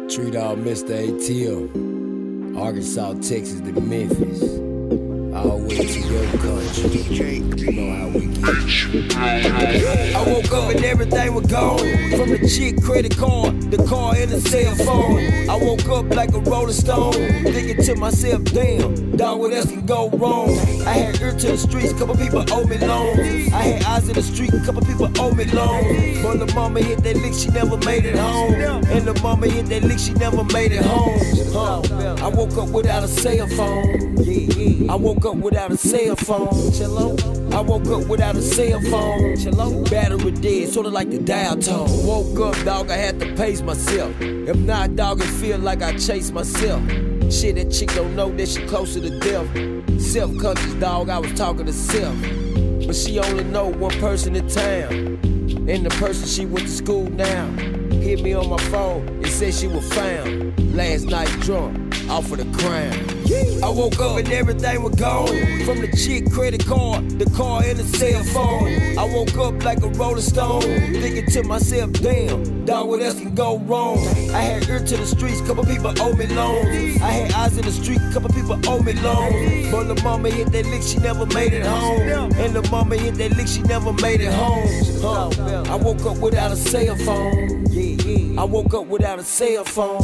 Treat all Mr. ATM, Arkansas, Texas to Memphis, all the way to your country. You know how we get. I woke up and everything was gone. From the chick, credit card, the car, and the cell phone. I woke up like a rolling stone, thinking to myself, damn, dog, what else can go wrong? I had ear to the streets, couple people owe me loans. I had eyes in the street, couple people owe me loans. But the mama hit that lick, she never made it home. And the mama hit that lick, she never made it home. I woke up without a cell phone. I woke up without a cell phone. I woke up without a cell phone. Battery dead, sorta like the dial tone. Woke up, dog, I had to pace myself. If not, dog, it feel like I chased myself. Shit, that chick don't know that she closer to death. Self-conscious, dog, I was talking to self. But she only know one person in town, and the person she went to school now. Hit me on my phone and said she was found last night drunk off of the crown. I woke up and everything was gone. From the chick, credit card, the car, and the cell phone. I woke up like a rolling stone, thinking to myself, damn, dog, what else can go wrong? I had ear to the streets, couple people owe me loans. I had eyes in the street, couple people owe me loans. But the mama hit that lick, she never made it home. And the mama hit that lick, she never made it home. I woke up without a cell phone. I woke up without a cell phone.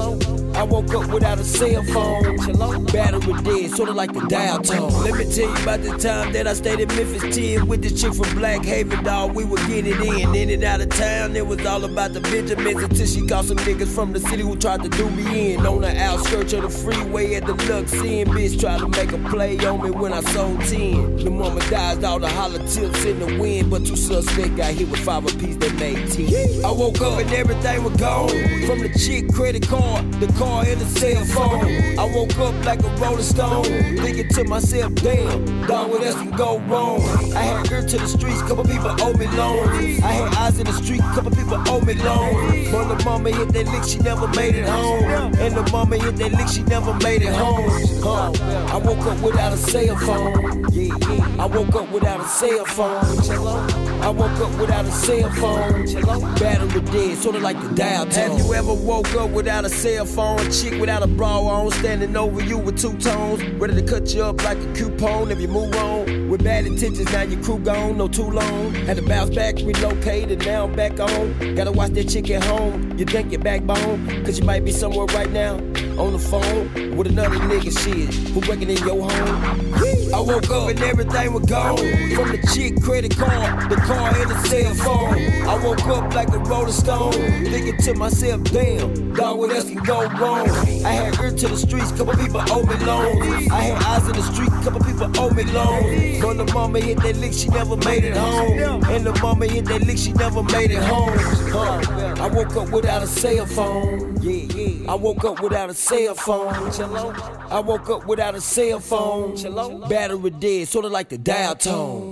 I woke up without a cell phone. Battery dead, sorta like the dial tone. Let me tell you about the time that I stayed in Memphis 10 with the chick from Black Haven, dog. We would get it in and out of town. It was all about the Benjamins until she caught some niggas from the city who tried to do me in. On the outskirts of the freeway at the Lux Inn, bitch tried to make a play on me when I sold 10. The mama dies, all the holler tips in the wind, but two suspects got hit with 5 apiece that made 10. I woke up and everything was gone. From the chick, credit card, the car, and the cell phone. I woke up like a rolling stone, thinking to myself, damn, dog, what else can go wrong? I had ear to the streets, couple people owe me loans. I had eyes in the street, couple people owe me loans. But the mama hit that lick, she never made it home. And the mama hit that lick, she never made it home. I woke up without a cell phone. I woke up without a cell phone. I woke up without a cell phone. Battery dead, sorta like the dial tone. Have you ever woke up without a cell phone? A chick without a bra on, standing over you with two tones, ready to cut you up like a coupon if you move on. With bad intentions, now your crew gone, no too long. Had to bounce back, relocate, and now I'm back on. Gotta watch that chick at home, you think your backbone, cause you might be somewhere right now, on the phone, with another nigga shit, who working in your home. I woke up and everything was gone. From the chick, credit card, the car, and the cell phone. I woke up like a rolling stone, thinking to myself, damn, dog, what else can go wrong? I had ear to the streets, couple people owe me loans. I had eyes in the street, couple people owe me loans. But the mama hit that lick, she never made it home. And the mama hit that lick, she never made it home. I woke up without a cell phone. I woke up without a cell phone. I woke up without a cell phone. Battery dead, sorta like the dial tone.